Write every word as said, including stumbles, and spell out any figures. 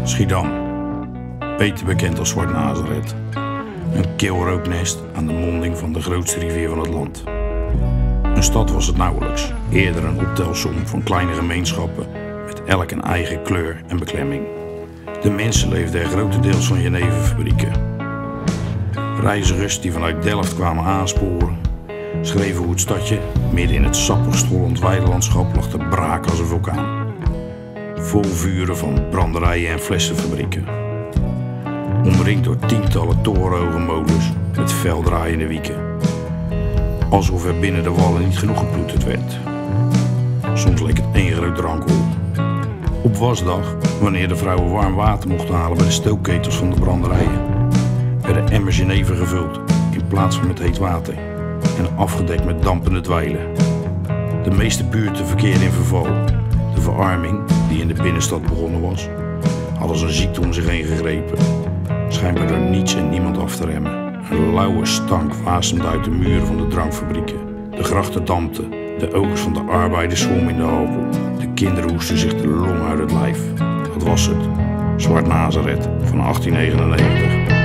Schiedam, beter bekend als Zwart Nazareth. Een keelrooknest aan de monding van de grootste rivier van het land. Een stad was het nauwelijks, eerder een optelsom van kleine gemeenschappen met elk een eigen kleur en beklemming. De mensen leefden er grotendeels van jeneverfabrieken. Reizigers die vanuit Delft kwamen aansporen, schreven hoe het stadje midden in het sappig stollend weidelandschap lag te braken als een vulkaan. Vol vuren van branderijen en flessenfabrieken. Omringd door tientallen torenhoge molens met feldraaiende wieken. Alsof er binnen de wallen niet genoeg geploeterd werd. Soms leek het één groot drankhol. Op wasdag, wanneer de vrouwen warm water mochten halen bij de stookketels van de branderijen, werden emmers jenever gevuld in plaats van met heet water en afgedekt met dampende dweilen. De meeste buurten verkeerden in verval. De verarming, die in de binnenstad begonnen was, had als een ziekte om zich heen gegrepen, schijnbaar door niets en niemand af te remmen. Een lauwe stank wasemde uit de muren van de drankfabrieken. De grachten dampten, de oogst van de arbeiders zwommen in de alcohol. De kinderen hoesten zich de long uit het lijf. Dat was het, Zwart Nazareth van achttien negenennegentig.